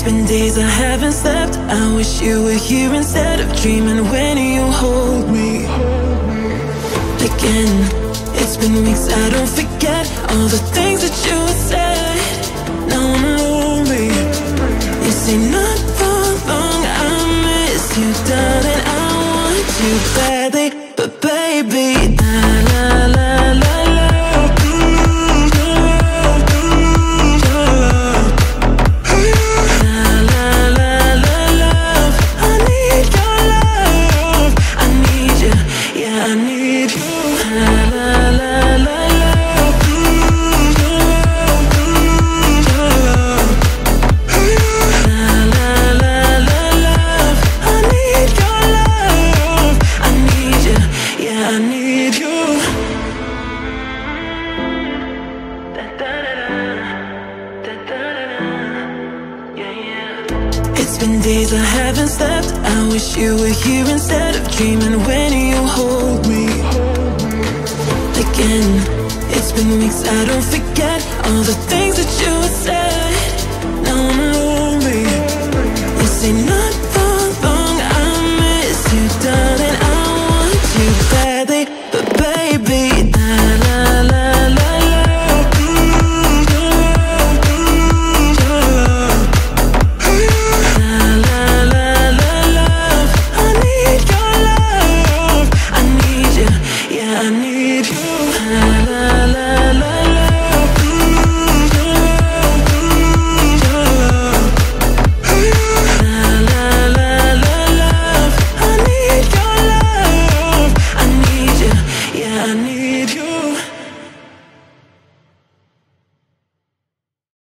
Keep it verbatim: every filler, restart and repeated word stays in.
been days I haven't slept. I wish you were here instead of dreaming when you hold me again. It's been weeks, I don't forget all the things that you said. Now I'm lonely. You say not for long, I miss you, darling. I want you badly, but baby, la la la la la. It's been days I haven't slept. I wish you were here instead of dreaming when you hold me again. It's been weeks, I don't forget all the things that you said. Now I'm lonely. You say not for long, I miss you, darling. I want you badly, but baby, la la la la la. I need you. La la la la la. I need you.